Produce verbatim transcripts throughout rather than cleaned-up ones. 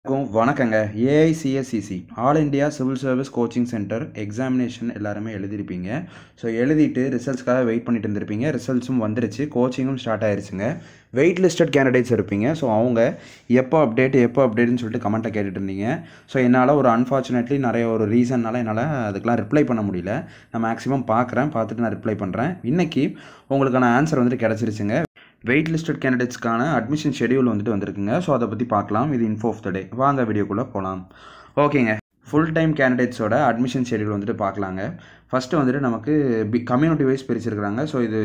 வணக்கங்க. AICSCC all India civil service coaching centre examination எல்லாருமே எழுதிருப்பீங்க. ஸோ எழுதிட்டு ரிசல்ட்ஸ்க்காக வெயிட் பண்ணிட்டு இருந்திருப்பீங்க. ரிசல்ட்ஸும் வந்துருச்சு, கோச்சிங்கும் ஸ்டார்ட் ஆயிருச்சுங்க. வெயிட் லிஸ்டட் கேண்டிடேட்ஸ் இருப்பீங்க. ஸோ அவங்க எப்போ அப்டேட் எப்போ அப்டேட்னு சொல்லிட்டு கமெண்ட்டை கேட்டுட்டு இருந்தீங்க. ஸோ என்னால் ஒரு அன்ஃபார்ச்சுனேட்லி நிறைய ஒரு ரீசன்னால் என்னால் அதுக்கெலாம் ரிப்ளை பண்ண முடியல. நான் மேக்ஸிமம் பார்க்குறேன், பார்த்துட்டு நான் ரிப்ளை பண்ணுறேன். இன்றைக்கி உங்களுக்கான ஆன்சர் வந்துட்டு கிடச்சிருச்சுங்க. வெயிட் லிஸ்டட் கேண்டிடேட்ஸ்க்கான அட்மிஷன் ஷெடியூல் வந்துட்டு வந்திருக்குங்க. ஸோ அதை பற்றி பார்க்கலாம். இது இன்ஃபோ ஆஃப் த டே. வாங்க வீடியோக்குள்ளே போகலாம். ஓகேங்க, ஃபுல் டைம் கேண்டிடேட்ஸோட அட்மிஷன் ஷெடியூல் வந்துட்டு பார்க்கலாங்க. ஃபஸ்ட்டு வந்துட்டு நமக்கு பி கம்யூனிட்டி வைஸ் பிரிச்சிருக்கிறாங்க. ஸோ இது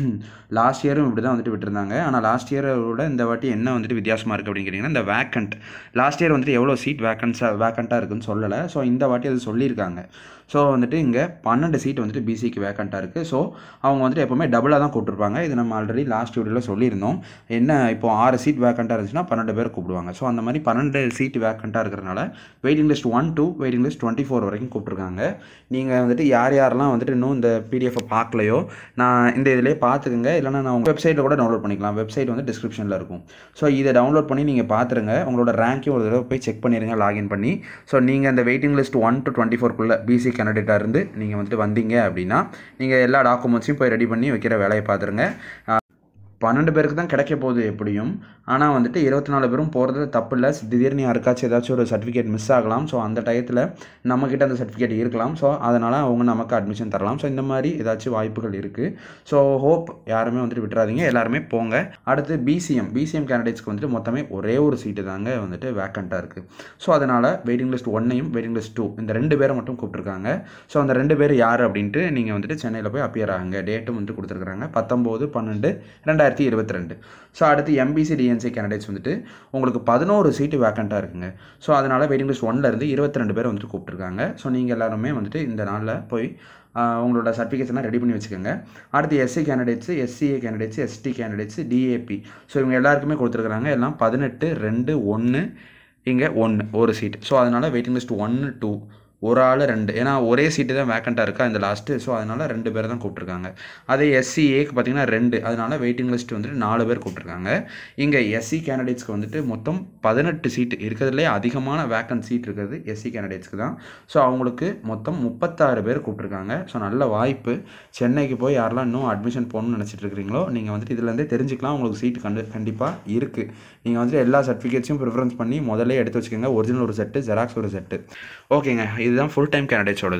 லாஸ்ட் இயரும் இப்படி தான் வந்துட்டு விட்டுருந்தாங்க. ஆனால் லாஸ்ட் இயரோட இந்த வாட்டி என்ன வந்துட்டு வித்தியாசமாக இருக்குது அப்படின்னு கேட்டிங்கன்னா, இந்த வேக்கண்ட் லாஸ்ட் இயர் வந்துட்டு எவ்வளோ சீட் வேக்கன்ஸாக வேக்கண்ட்டாக இருக்குன்னு சொல்லலை. ஸோ இந்த வாட்டி அது சொல்லியிருக்காங்க. ஸோ வந்துட்டு இங்கே பன்னெண்டு சீட் வந்துட்டு பிசிக்கு வேக்கண்ட்டாக இருக்குது. ஸோ அவங்க வந்துட்டு எப்போவுமே டபுளாக தான் கூப்பிட்டுருப்பாங்க. இது நம்ம ஆல்ரெடி லாஸ்ட் வீடியோவில் சொல்லியிருந்தோம். என்ன இப்போ ஆறு சீட் வேக்கண்ட்டாக இருந்துச்சுன்னா பன்னெண்டு பேர் கூப்பிடுவாங்க. ஸோ அந்த மாதிரி பன்னெண்டு சீட் வேக்கண்ட்டாக இருக்கிறனால waiting list one two waiting list twenty four வரைக்கும் கூப்பிட்ருக்காங்க. நீங்கள் வந்துட்டு யார் யாரெல்லாம் வந்துட்டு இன்னும் இந்த பிடிஎஃபை பார்க்கலையோ நான் இந்த இதிலே பார்த்துக்குங்க. இல்லைனா நான் உங்கள் வெப்சைட்டில் கூட டவுன்லோட் பண்ணிக்கலாம். வெப்சைட் வந்து டிஸ்கிரிப்ஷனில் இருக்கும். ஸோ இதை டவுன்லோட் பண்ணி நீங்கள் பார்த்துருங்க. உங்களோட ரேங்க்கையும் ஒரு தடவை போய் செக் பண்ணிடுங்க லாகின் பண்ணி. ஸோ நீங்கள் அந்த waiting list one to twenty ஃபோர்க்குள்ளே பிசி கேண்டிடேட்டாக இருந்து நீங்கள் வந்துட்டு வந்தீங்க அப்படின்னா நீங்கள் எல்லா டாக்குமெண்ட்ஸையும் போய் ரெடி பண்ணி வைக்கிற வேலையை பார்த்துருங்க. பன்னெண்டு பேருக்கு தான் கிடைக்க போகுது எப்படியும். ஆனால் வந்துட்டு இருபத்தி நாலு பேரும் போகிறது தப்பு இல்லை. திடீர்னு யாருக்காச்சும் ஏதாச்சும் ஒரு சர்டிஃபிகேட் மிஸ் ஆகலாம். ஸோ அந்த டயத்தில் நம்மக்கிட்ட அந்த சர்டிஃபிகேட் இருக்கலாம். ஸோ அதனால் அவங்க நமக்கு அட்மிஷன் தரலாம். ஸோ இந்த மாதிரி ஏதாச்சும் வாய்ப்புகள் இருக்குது. ஸோ ஹோப் யாருமே வந்துட்டு விட்டுறாதீங்க, எல்லாருமே போங்க. அடுத்து பிசிஎம் பிசிஎம் கேண்டிடேட்ஸ்க்கு வந்துட்டு மொத்தமே ஒரே ஒரு சீட்டு தாங்க வந்துட்டு வேக்கண்ட்டாக இருக்குது. ஸோ அதனால் வெயிட்டிங் லிஸ்ட் ஒன்னையும் வெயிட்டிங் லிஸ்ட் டூ இந்த ரெண்டு பேரை மட்டும் கூப்பிட்ருக்காங்க. ஸோ அந்த ரெண்டு பேர் யார் அப்படின்ட்டு நீங்கள் வந்துட்டு சென்னையில் போய் அப்பியர் ஆகுங்க. டேட்டும் வந்துட்டு கொடுத்துருக்குறாங்க பத்தொம்போது பன்னெண்டு ரெண்டாயிரத்தி இருபத்தி ரெண்டு. ஸோ அடுத்து எம்பிசி டிஎன்சி கேண்டிடேட்ஸ் வந்துட்டு உங்களுக்கு பதினோரு சீட்டு வேக்கண்ட்டாக இருக்குங்க. ஸோ அதனால் வெயிட்டிங் லிஸ்ட் ஒன்ல இருந்து இருபத்தி ரெண்டு பேர் வந்துட்டு கூப்பிட்டுருக்காங்க. ஸோ நீங்கள் எல்லாருமே வந்துட்டு இந்த நாளில் போய் உங்களோட சர்டிஃபிகேட்ஸ் எல்லாம் ரெடி பண்ணி வச்சுக்கோங்க. அடுத்து SC candidates SCA candidates ST candidates DAP so இவங்க எல்லாருக்குமே கொடுத்துருக்குறாங்க. எல்லாம் பதினெட்டு ரெண்டு ஒன்று இங்கே ஒன்று ஒரு சீட். ஸோ அதனால் வெயிட்டிங் லிஸ்ட் ஒன்று டூ ஒரு ஆள் ரெண்டு, ஏன்னா ஒரே சீட்டு தான் வேக்கண்ட்டாக இருக்கா இந்த லாஸ்ட்டு. ஸோ அதனால் ரெண்டு பேர் தான் கூப்பிட்ருக்காங்க. அதே எஸ்சிஏக்கு பார்த்தீங்கன்னா ரெண்டு, அதனால் வெயிட்டிங் லிஸ்ட் வந்துட்டு நாலு பேர் கூப்பிட்ருக்காங்க. இங்கே எஸ்சி கேண்டிடேட்ஸ்க்கு வந்துட்டு மொத்தம் பதினெட்டு சீட்டு இருக்கிறதுலே அதிகமான வேக்கன்ட் சீட் இருக்கிறது எஸ்சி கேண்டிடேட்ஸ்க்கு தான். ஸோ அவங்களுக்கு மொத்தம் முப்பத்தாறு பேர் கூப்பிட்ருக்காங்க. ஸோ நல்ல வாய்ப்பு. சென்னைக்கு போய் யாரெல்லாம் இன்னும் அட்மிஷன் போகணும்னு நினச்சிட்டு இருக்கிறீங்களோ நீங்கள் வந்துட்டு இதுலேருந்தே தெரிஞ்சுக்கலாம். உங்களுக்கு சீட்டு கண்டு கண்டிப்பாக இருக்குது. நீங்கள் வந்துட்டு எல்லா சர்டிஃபிகேட்ஸையும் ப்ரிஃபரன்ஸ் பண்ணி முதல்ல எடுத்து வச்சுக்கோங்க. ஒரிஜினல் ஒரு செட்டு, ஜெராக்ஸ் ஒரு செட்டு. ஓகேங்க, இதுதான் ஃபுல் டைம் கேண்டிடேட்ஸோடது.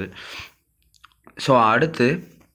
ஸோ அடுத்து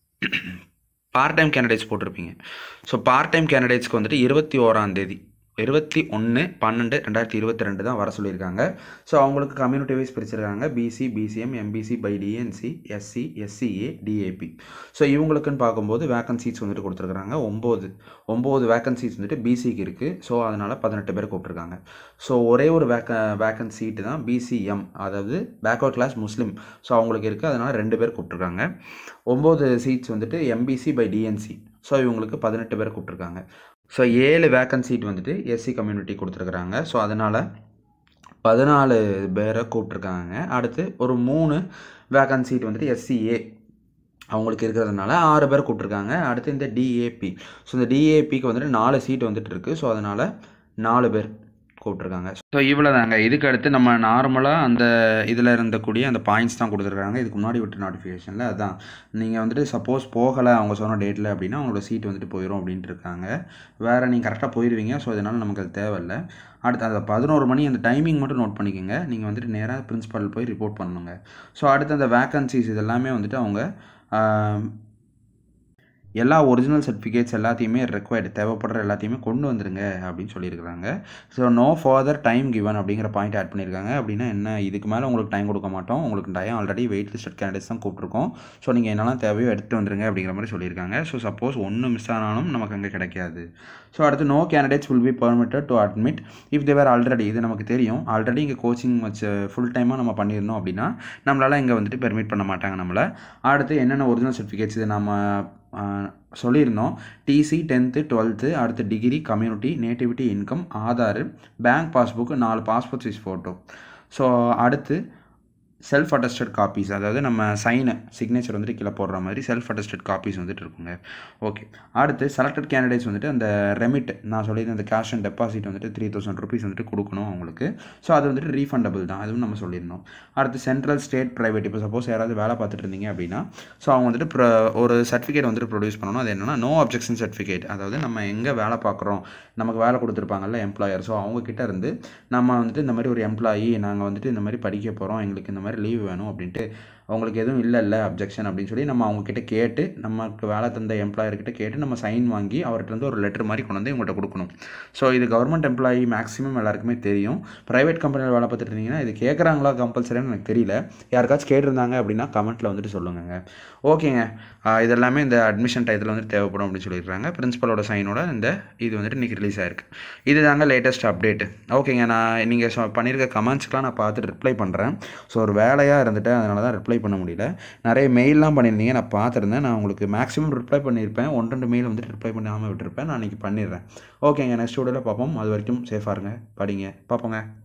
பார்ட் டைம் கேண்டிடேட்ஸ் போட்டிருப்பீங்க. ஸோ பார்ட் டைம் கேண்டிடேட்ஸ்க்கு வந்துட்டு இருபத்தி ஓராம் தேதி இருபத்தி ஒன்று பன்னெண்டு ரெண்டாயிரத்தி இருபத்தி ரெண்டு தான் வர சொல்லியிருக்காங்க. ஸோ அவங்களுக்கு கம்யூனிட்டி வைஸ் பிரிச்சிருக்காங்க. BC BCM MBC by DNC SC SCA DAP. So இவங்களுக்குன்னு பார்க்கும்போது வேக்கன்ட் சீட்ஸ் வந்துட்டு கொடுத்துருக்குறாங்க. ஒம்பது ஒம்பது வேக்கன்ட் சீட்ஸ் வந்துட்டு பிசிக்கு இருக்குது. ஸோ அதனால் பதினெட்டு பேர் கூப்பிட்ருக்காங்க. ஸோ ஒரே ஒரு வேக்க வேக்கன்ட் சீட்டு தான் பிசிஎம், அதாவது பேக்வர்ட் கிளாஸ் முஸ்லீம். ஸோ அவங்களுக்கு இருக்குது. அதனால் ரெண்டு பேர் கூப்பிட்ருக்காங்க. ஒம்பது சீட்ஸ் வந்துட்டு எம்பிசி பை டிஎன்சி. ஸோ இவங்களுக்கு பதினெட்டு பேர் கூப்பிட்ருக்காங்க. ஸோ ஏழு வேக்கன்ட் சீட் வந்துட்டு எஸ்சி கம்யூனிட்டி கொடுத்துருக்குறாங்க. ஸோ அதனால் பதினாலு பேரை கூப்பிட்ருக்காங்க. அடுத்து ஒரு மூணு வேக்கன்ட் சீட் வந்துட்டு எஸ்சிஏ அவங்களுக்கு இருக்கிறதுனால ஆறு பேர் கூப்பிட்ருக்காங்க. அடுத்து இந்த டிஏபி. ஸோ இந்த டிஏபிக்கு வந்துட்டு நாலு சீட் வந்துட்டு இருக்குது. ஸோ அதனால் நாலு பேர் கூப்பிட்ருக்காங்க. ஸோ இவ்வளோ தாங்க. இதுக்கு அடுத்து நம்ம நார்மலாக அந்த இதில் இருந்தக்கூடிய அந்த பாயிண்ட்ஸ் தான் கொடுத்துருக்காங்க. இதுக்கு முன்னாடி விட்டு நோட்டிஃபிகேஷனில் அதான் நீங்கள் வந்துட்டு சப்போஸ் போகலை அவங்க சொன்ன டேட்டில் அப்படின்னா அவங்களோட சீட் வந்துட்டு போயிடும் அப்படின்ட்டு இருக்காங்க. வேறு நீங்கள் கரெக்டாக போயிடுவீங்க. ஸோ இதனால் நமக்கு அது தேவையில்லை. அடுத்து அந்த பதினோரு மணி அந்த டைமிங் மட்டும் நோட் பண்ணிக்கோங்க. நீங்கள் வந்துட்டு நேராக பிரின்சிபால் போய் ரிப்போர்ட் பண்ணணுங்க. ஸோ அடுத்து அந்த வேக்கன்சிஸ் இதெல்லாமே வந்துட்டு அவங்க எல்லா ஒரிஜினல் சர்டிஃபிகேட்ஸ் எல்லாத்தையுமே ரெக்வயர்டு தேவைப்படுற எல்லாத்தையுமே கொண்டு வந்துருங்க அப்படின்னு சொல்லியிருக்கிறாங்க. So no further time given அப்படிங்கிற பாயிண்ட் ஆட் பண்ணியிருக்காங்க. அப்படின்னா என்ன, இதுக்கு மேலே உங்களுக்கு டைம் கொடுக்க மாட்டோம். உங்களுக்கு time already wait listed candidates தான் கூப்பிட்ருக்கோம். ஸோ நீங்கள் என்னெல்லாம் தேவையோ எடுத்துகிட்டு வந்துருங்க அப்படிங்கிற மாதிரி சொல்லியிருக்காங்க. ஸோ சப்போஸ் ஒன்று மிஸ் ஆனாலும் நமக்கு அங்கே கிடைக்காது. ஸோ அடுத்து no candidates will be permitted to admit if they're already. இது நமக்கு தெரியும். ஆல்ரெடி இங்கே கோச்சிங் வச்சு ஃபுல் டைமாக நம்ம பண்ணியிருந்தோம் அப்படின்னா நம்மளால் இங்கே வந்துட்டு பெர்மிட் பண்ண மாட்டாங்க நம்மளை. அடுத்து என்னென்ன ஒரிஜினல் சர்டிஃபிகேட்ஸ் இது நம்ம சொல்லியிருந்தோம். டிசி டென்த்து டுவெல்த்து அடுத்து degree community nativity income Aadhaar bank passbook நாலு பாஸ்போர்ட் சைஸ் ஃபோட்டோ. ஸோ அடுத்து செல்ஃப் அட்டஸ்டட் காப்பீஸ், அதாவது நம்ம சைனு சிக்னேச்சர் வந்துட்டு கீழே போடுற மாதிரி செல்ஃப் அட்டஸ்டட் காப்பீஸ் வந்துட்டு இருக்குங்க. ஓகே, அடுத்து செலக்டட் கேண்டிடேட்ஸ் வந்துட்டு அந்த ரெமிட் நான் சொல்லியிருந்த அந்த கேஷ் அண்ட் டெபாசிட் வந்துட்டு த்ரீ தௌசண்ட் ருபீஸ் வந்துட்டு கொடுக்கணும் அவங்களுக்கு. ஸோ அது வந்துட்டு ரீஃபண்டபிள் தான், அதுவும் நம்ம சொல்லியிருந்தோம். அடுத்து சென்ட்ரல் ஸ்டேட் ப்ரைவேட், இப்போ சப்போஸ் யாராவது வேலை பார்த்துட்டு இருந்தீங்க அப்படின்னா ஸோ அவங்க வந்துட்டு ப்ர ஒரு சர்டிஃபிகேட் வந்துட்டு ப்ரொடியூஸ் பண்ணணும். அது என்னென்னா நோ அப்ஜெக்ஷன் சர்டிஃபிகேட், அதாவது நம்ம எங்கே வேலை பார்க்குறோம், நமக்கு வேலை கொடுத்துருப்பாங்கல்ல எம்ப்ளாயர், ஸோ அவங்கக்கிட்ட இருந்து நம்ம வந்துட்டு இந்த மாதிரி ஒரு எம்ப்ளாயி நாங்கள் வந்துட்டு இந்த மாதிரி படிக்க போகிறோம், எங்களுக்கு இந்த மாதிரி லீவ் வேணும் அப்படின்ட்டு அவங்களுக்கு எதுவும் இல்லை இல்லை அப்ஜெக்ஷன் அப்படின்னு சொல்லி நம்ம அவங்கக்கிட்ட கேட்டு, நமக்கு வேலை தந்த எம்ப்ளாயர்கிட்ட கேட்டு நம்ம சைன் வாங்கி அவர்கிட்ட வந்து ஒரு லெட்டர் மாதிரி கொண்டு வந்து இவங்கள்ட்ட கொடுக்கணும். ஸோ இது கவர்மெண்ட் எம்ப்ளாயி மேக்ஸிமம் எல்லாருக்குமே தெரியும். ப்ரைவேட் கம்பெனியில் வேலை பார்த்துட்டு இருந்தீங்கன்னா இது கேட்குறாங்களா கம்பல்சரின்னு எனக்கு தெரியல, யாருக்காச்சும் கேட்டிருந்தாங்க அப்படின்னா கமெண்ட்டில் வந்துட்டு சொல்லுங்க. ஓகேங்க, இதெல்லாமே இந்த அட்மிஷன் டயத்தில் வந்துட்டு தேவைப்படும் அப்படின்னு சொல்லியிருக்காங்க. பிரின்ஸிபலோட சைனோட இந்த இது வந்துட்டு இன்றைக்கி ரிலீஸ் ஆயிருக்கு. இது தாங்க லேட்டஸ்ட் அப்டேட். ஓகேங்க, நான் நீங்கள் சொ பண்ணியிருக்க கமெண்ட்ஸ்க்கெலாம் நான் பார்த்துட்டு ரிப்ளை பண்ணுறேன். ஸோ ஒரு வேலையாக இருந்துட்டு அதனால தான் ரிப்ளை பண்ண முடியல. நிறைய மெயிலெலாம் பண்ணியிருந்தீங்க, நான் பார்த்துருந்தேன். நான் உங்களுக்கு மேக்ஸிமம் ரிப்ளை பண்ணியிருப்பேன், ஒன்று ரெண்டு மெயில் வந்துட்டு ரிப்ளை பண்ணாமல் விட்டுருப்பேன். நான் இன்றைக்கி பண்ணிடுறேன். ஓகேங்க, நெக்ஸ்ட் வீடியோவில் பார்ப்போம். அது வரைக்கும் சேஃபாக இருங்க, படிங்க, பார்ப்போங்க.